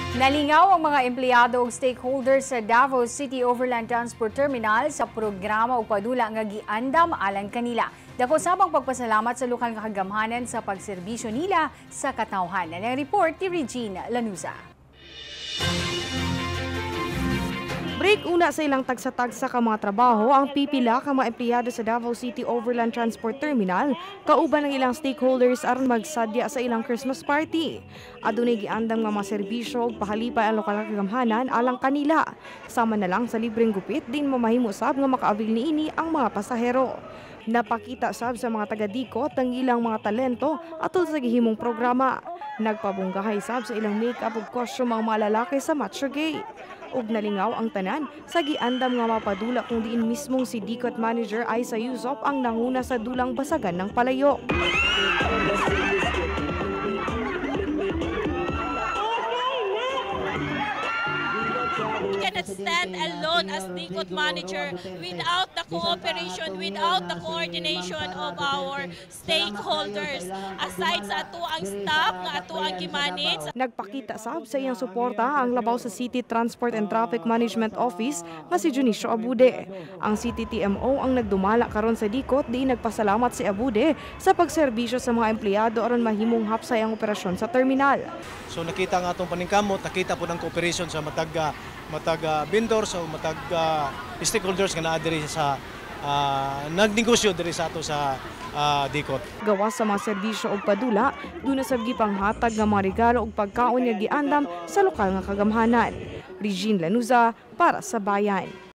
Nalingaw ang mga empleyado ug stakeholders sa Davao City Overland Transport Terminal sa programa ug padula nga giandam alang kanila. Dako sabang pagpasalamat sa lokal nga kagamhanan sa pagserbisyo nila sa katawhan. Ang report ni Regine Lanuza. Break una sa ilang tagsa-tagsa ka mga trabaho ang pipila ka mga empleyado sa Davao City Overland Transport Terminal kauban ng ilang stakeholders aron magsadya sa ilang Christmas party. Adunay giandam nga mga serbisyo ug pahalipay ang lokal nga kagamhanan alang kanila. Sama na lang sa libreng gupit din mamahimo sab nga makaabil niini ang mga pasahero. Napakita sab sa mga taga-dikot ang ilang mga talento atol sa gihimong programa. Nagpabunggahay sab sa ilang make-up ug costume ang mga lalaki sa Macho Gay. Ug nalingaw ang tanan sa giandam nga mapadula kung diin mismong si Dikot Manager Aisa Yusop ang nanguna sa dulang basagan ng palayok. We cannot stand alone as Dikot Manager without the cooperation, without the coordination of our stakeholders. Aside sa ato ang staff nga ato ang gimanage. Nagpakita sab sa iyang suporta ang labaw sa City Transport and Traffic Management Office nga si Junicio Abude. Ang City TMO ang nagdumala karon sa Dikot di nagpasalamat si Abude sa pagserbisyo sa mga empleyado aron mahimong hapsay ang operasyon sa terminal. So nakita nga atong paningkamot, nakita po ng cooperation sa matag vendors o matag stakeholders nga naa diri sa nagnegosyo diri sa ato sa Dikot. Gawas sa mga serbisyo ug padula, duna sab gipanghatag nga mga regalo ug pagkaon nga giandam sa lokal nga kagamhanan. Regine Lanuza para sa Bayan.